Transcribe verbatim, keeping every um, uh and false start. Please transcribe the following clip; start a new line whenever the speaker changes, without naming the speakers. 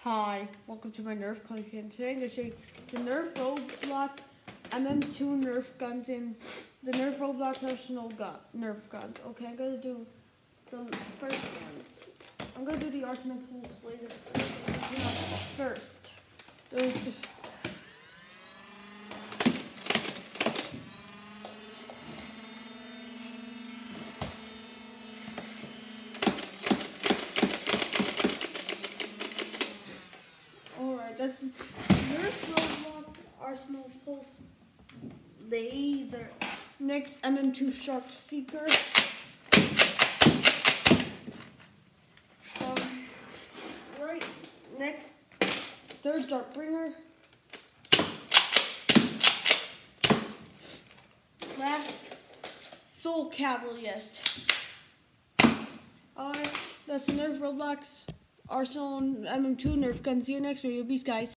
Hi, welcome to my Nerf collection. Today I'm going to show you the Nerf Roblox M M two Nerf guns and the Nerf Roblox Arsenal gun, Nerf guns. Okay, I'm going to do the first ones. I'm going to do the Arsenal Pulse later. First, those the That's Nerf Roblox Arsenal Pulse Laser. Next, M M two Shark Seeker. Um, right. Next, third Dartbringer. Last, Soul Cavalierist. Alright, that's the Nerf Roblox Arsenal and M M two Nerf guns. See you next video. Peace, guys.